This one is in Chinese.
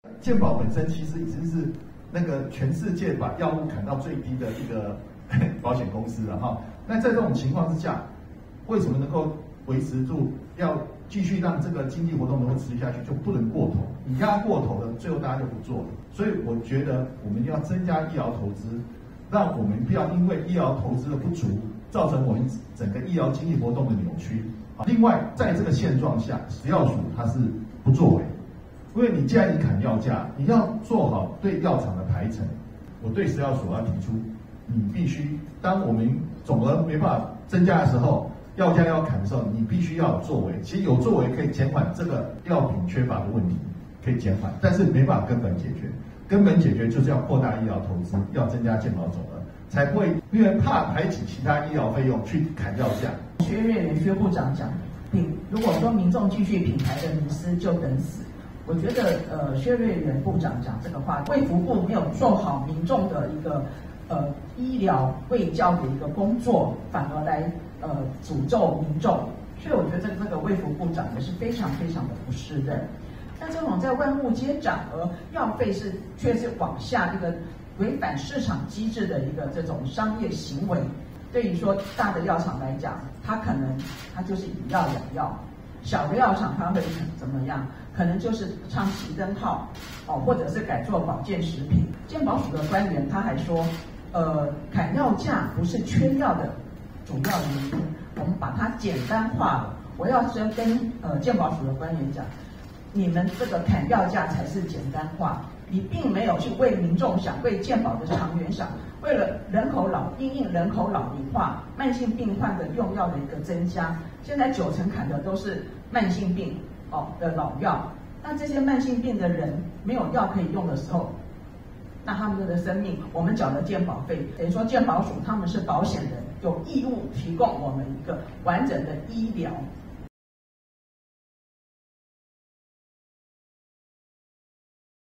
健保本身其实已经是那个全世界把药物砍到最低的一个保险公司了哈。那在这种情况之下，为什么能够维持住，要继续让这个经济活动能够持续下去，就不能过头。你压过头了，最后大家就不做了。所以我觉得我们要增加医疗投资，让我们不要因为医疗投资的不足，造成我们整个医疗经济活动的扭曲。另外，在这个现状下，食药署它是不作为，因为你既然你砍药价，你要做好对药厂的排程。我对食药署要提出，你必须当我们总额没办法增加的时候，药价要砍的时候，你必须要有作为。其实有作为可以减缓这个药品缺乏的问题，可以减缓，但是没办法根本解决。根本解决就是要扩大医疗投资，要增加健保总额，才不会因为怕排挤其他医疗费用去砍药价。 薛瑞元薛部长讲，如果说民众继续品牌的迷思，就等死。我觉得薛瑞元部长讲这个话，卫福部没有做好民众的一个医疗卫教的一个工作，反而来诅咒民众，所以我觉得这个卫福部长也是非常非常的不适任。那这种在万物皆涨而药费却是往下一个违反市场机制的一个这种商业行为，对于说大的药厂来讲，它就是以药养药，小的药厂它会怎么样？可能就是唱熄灯号或者是改做保健食品。健保署的官员他还说，砍药价不是缺药的主要原因，我们把它简单化了。我要先跟健保署的官员讲，你们这个砍药价才是简单化，你并没有去为民众想，为健保的长远想，为了因应人口老龄化、慢性病患的用药的一个增加，现在90%砍的都是慢性病的老药。那这些慢性病的人没有药可以用的时候，那他们的生命，我们缴了健保费，等于说健保署他们是保险人，有义务提供我们一个完整的医疗